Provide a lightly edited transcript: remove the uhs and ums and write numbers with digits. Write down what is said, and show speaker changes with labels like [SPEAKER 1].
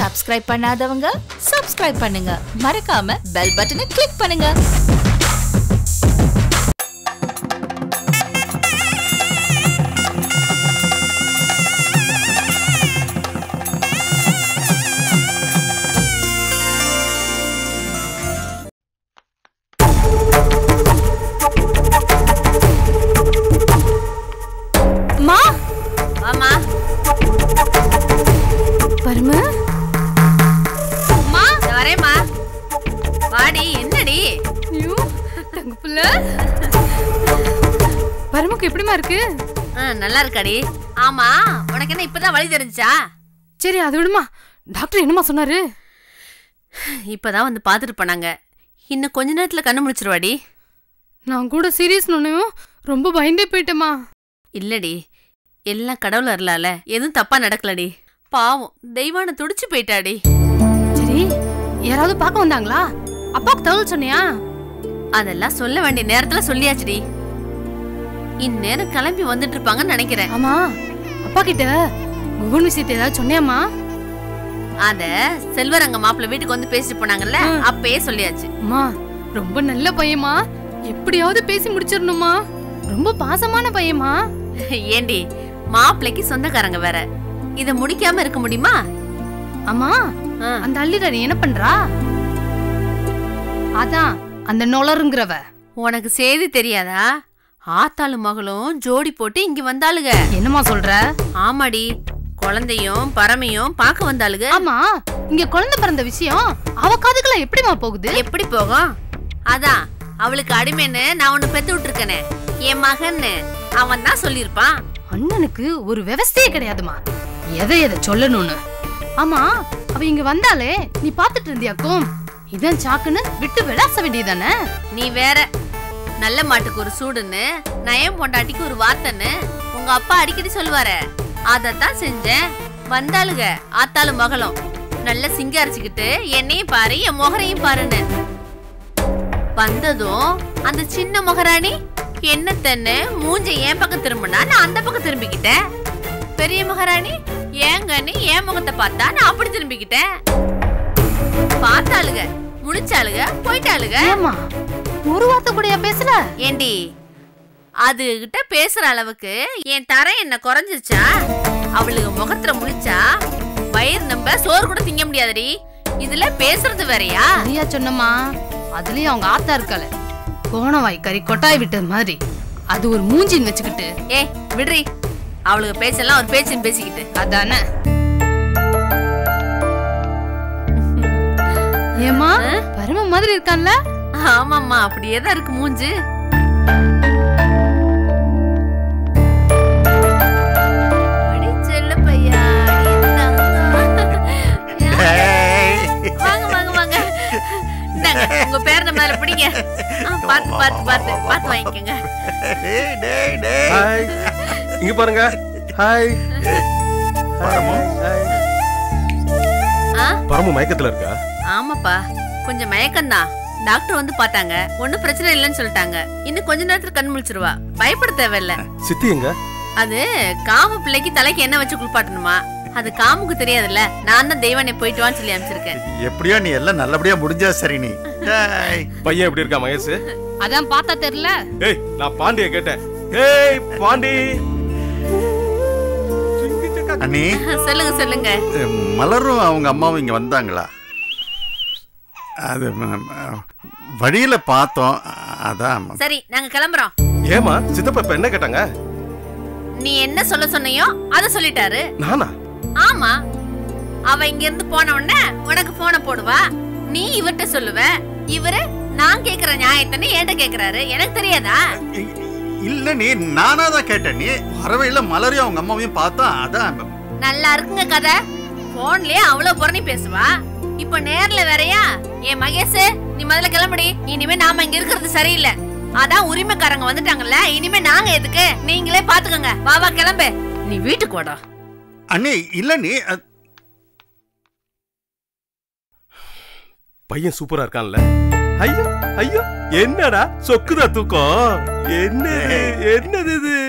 [SPEAKER 1] Subscribe பண்ணாதவங்க subscribe பண்ணுங்க. மறக்காம பெல் பட்டனை கிளிக் பண்ணுங்க.
[SPEAKER 2] இருக்கு
[SPEAKER 3] நல்லா இருக்காடி. ஆமா, உனக்கு என்ன இப்பதான் வழி தெரிஞ்சா?
[SPEAKER 2] சரி அது விடுமா. டாக்டர் என்னமா சொன்னாரு?
[SPEAKER 3] இப்பதான் வந்து பாத்துட்டு போனாங்க. இன்னும் கொஞ்ச நேரத்துல கண்ணு முடிச்சிருவாடி.
[SPEAKER 2] நான் கூட சீரியஸ் நோனையும் ரொம்ப பயந்தே போயிட்டேமா.
[SPEAKER 3] இல்லடி, எல்லாம் கடவுள் அருளால எதுவும் தப்பா நடக்கலடி. பாவம் தெய்வான துடிச்சு போயிட்டாடி.
[SPEAKER 2] சரி, யாராவது பார்க்க வந்தாங்களா? அப்பாவுக்கு தகவல் சொன்னியா?
[SPEAKER 3] அதெல்லாம் சொல்ல வேண்டிய நேரத்துல சொல்லியாச்சுடி. இந்நேரம் கிளம்பி வந்துட்டு இருப்பாங்கன்னு நினைக்கிறேன்.
[SPEAKER 2] ஆமா, அப்பா கிட்ட குகன் விஷயத்தை ஏதாவது சொன்னியாமா?
[SPEAKER 3] அத செல்வரங்க மாப்பிள்ள வீட்டுக்கு வந்து பேசிட்டு போனாங்கல்ல, அப்பயே சொல்லியாச்சு.
[SPEAKER 2] அம்மா ரொம்ப நல்ல பையமா, எப்படியாவது பேசி முடிச்சிடணுமா. ரொம்ப பாசமான பையமா.
[SPEAKER 3] ஏண்டி, மாப்பிள்ளைக்கு சொந்தக்காரங்க வேற, இத முடிக்காம இருக்க முடியுமா?
[SPEAKER 2] அம்மா, அந்த அள்ளிராணி என்ன பண்றா? அதான் அந்த நொலருங்கிறவ.
[SPEAKER 3] உனக்கு செய்தி தெரியாதா? ஆத்தாளு மகளும் ஜோடி போட்டு இங்க வந்தாளுக.
[SPEAKER 2] என்னமா சொல்ற?
[SPEAKER 3] ஆமாடி, குழந்தையும் பரமையும் பாக்க வந்தாளுக.
[SPEAKER 2] ஆமா, இங்க குழந்தை பிறந்த விஷயம் அவ காதுக்குள்ள எப்படிமா போகுது?
[SPEAKER 3] எப்படி போகும்? அதான் அவளுக்கு அடிமைன்னு நான் ஒண்ணு பெத்து விட்டுருக்கனே, என் மகன்னு அவன் தான் சொல்லிருப்பான்.
[SPEAKER 2] அண்ணனுக்கு ஒரு விவசாயே கிடையாதுமா, எதை எதை சொல்லணும்னு. ஆமா, அவ இங்க வந்தாலே நீ பாத்துட்டு இருந்தியாக்கும். இதான் சாக்குன்னு விட்டு விளாச வேண்டியதானே.
[SPEAKER 3] நீ வேற, நல்ல மாட்டுக்கு ஒரு சூடுன்னு நயம் பொண்டாட்டிக்கு ஒரு வார்த்தைன்னு உங்க அப்பா அடிக்கடி சொல்லுவாரு. அதத்தான் செஞ்சேன். வந்தாளுக ஆத்தாளும் மகளும் நல்ல சிங்காரிச்சுக்கிட்டு என்னையும் பாரு என் முகரையும் பாருன்னு. வந்ததும் அந்த சின்ன முகராணி என்ன தன்னு மூஞ்ச என் பக்கம் திரும்பினா நான் அந்த பக்கம் திரும்பிக்கிட்டேன். பெரிய மகாராணி ஏங்கன்னு என் முகத்தை பார்த்தா நான் அப்படி திரும்பிக்கிட்டேன். பார்த்தாளுக, முடிச்சாளுக, போயிட்டாளுக.
[SPEAKER 2] ஒரு வார்த்தை கூட பேசல.
[SPEAKER 3] ஏண்டி, அது கிட்ட பேசுற அளவுக்கு என் தரை என்ன குறைஞ்சிருச்சா? அவளுக்கு முகத்துல முடிச்சா வயிறு நம்ப சோறு கூட திங்க முடியாதடி. இதுல பேசுறது வேறையா?
[SPEAKER 2] சரியா சொன்னமா. அதுலயும் அவங்க ஆத்தா இருக்கல, கோணவாய் கறி கொட்டாய் விட்டது மாதிரி. அது ஒரு மூஞ்சின்னு வச்சுக்கிட்டு.
[SPEAKER 3] ஏ விடுறி, அவளுக்கு பேசலாம் ஒரு பேச்சுன்னு பேசிக்கிட்டு.
[SPEAKER 2] அதானே. ஏமா பரம மாதிரி இருக்கான்ல?
[SPEAKER 3] ஆமாம்மா, அப்படியேதான் இருக்கு மூஞ்சு. அடி செல்ல பையா, வாங்க வாங்க வாங்க. இந்தாங்க உங்க பேரன மேல பிடிங்க. பாத்து பாத்து பாத்து பாத்து வாங்கிக்கங்க.
[SPEAKER 4] இங்க பாருங்க. ஹாய். பரமு மயக்கத்துல இருக்கா?
[SPEAKER 3] ஆமாப்பா, கொஞ்சம் மயக்கம்தான். டாக்டர் வந்து பார்த்தாங்க, ஒன்னும் பிரச்சனை இல்லைன்னு சொல்லிட்டாங்க. இன்னும் கொஞ்ச நேரத்துல கண் முழிச்சிருவா, பயப்பட தேவையில்ல.
[SPEAKER 4] சித்தி எங்க?
[SPEAKER 3] அது காமு பிள்ளைக்கு தலைக்கு என்ன வச்சு குளிப்பாட்டணுமா, அது காமுக்கு தெரியாதுல்ல. நான் தான் தெய்வானை போயிட்டு வான்னு சொல்லி அனுப்பிச்சிருக்கேன்.
[SPEAKER 5] எப்படியோ நீ எல்லாம் நல்லபடியா முடிஞ்சா சரி. நீ
[SPEAKER 4] பையன் எப்படி இருக்கா மகேஷ்?
[SPEAKER 2] அதான் பார்த்தா தெரியல.
[SPEAKER 4] ஏய், நான் பாண்டிய கேட்டேன். ஏய் பாண்டி.
[SPEAKER 5] அண்ணி
[SPEAKER 3] சொல்லுங்க சொல்லுங்க.
[SPEAKER 5] மலரும் அவங்க அம்மாவும் இங்க வந்தாங்களா? அது வழியில பார்த்தோம், அதான்.
[SPEAKER 3] சரி, நாங்க கிளம்புறோம்.
[SPEAKER 4] ஏமா சித்தப்பா இப்ப என்ன கேட்டாங்க?
[SPEAKER 3] நீ என்ன சொல்ல சொன்னியோ அத சொல்லிட்டாரு.
[SPEAKER 4] நானா?
[SPEAKER 3] ஆமா, அவ இங்க இருந்து போன உடனே உனக்கு போன போடுவா, நீ இவர்கிட்ட சொல்லுவ. இவரு நான் கேக்குற நியாயத்தன்னு ஏன்ட்ட கேக்குறாரு. எனக்கு தெரியாதா?
[SPEAKER 5] இல்ல நீ, நானா தான் கேட்டேன். நீ வரவையில மலரையும் அவங்க அம்மாவையும் பார்த்தா, அதான்.
[SPEAKER 3] நல்லா இருக்குங்க கதை. போன்லயே அவ்வளவு புறணி பேசுவா, இப்ப நேர்ல வேறையா? ஏன் மகேஷ், நீ முதல்ல கிளம்படி. இனிமே நாம இங்க இருக்கிறது சரியில்லை. அதான் உரிமைக்காரங்க வந்துட்டாங்கல்ல, இனிமே நாங்க எதுக்கு? நீங்களே பாத்துக்கோங்க. வா வா கிளம்பு. நீ வீட்டுக்கு வாடா.
[SPEAKER 5] அண்ணி இல்ல நீ.
[SPEAKER 4] பையன் சூப்பரா இருக்கான்ல? ஐயோ ஐயோ, என்னடா சொக்குதா தூக்கம்? என்னது என்னது இது?